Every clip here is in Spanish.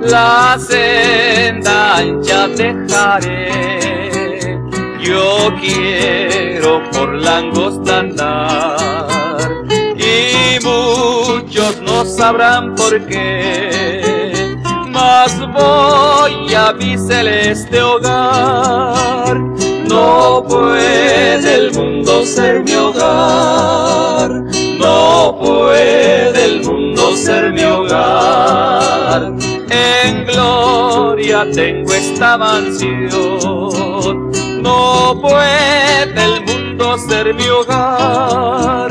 la senda ancha dejaré. Yo quiero por la angosta andar, y muchos no sabrán por qué, mas voy a mi celeste hogar. No puede el mundo ser mi hogar, no puede el mundo ser mi hogar. En gloria tengo esta mansión, no puede el mundo ser mi hogar.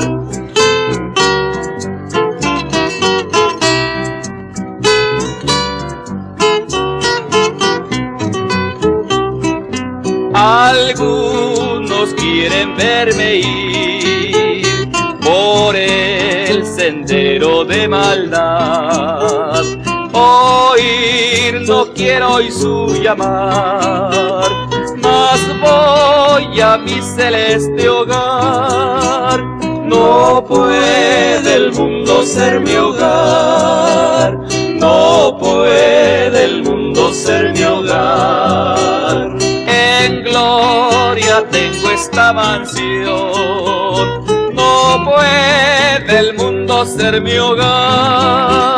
Algunos quieren verme ir por el sendero de maldad, oír no quiero hoy su llamar, mas voy a mi celeste hogar. No puede el mundo ser mi hogar, no puede el mundo ser mi hogar. En gloria tengo esta mansión, no puede el mundo ser mi hogar.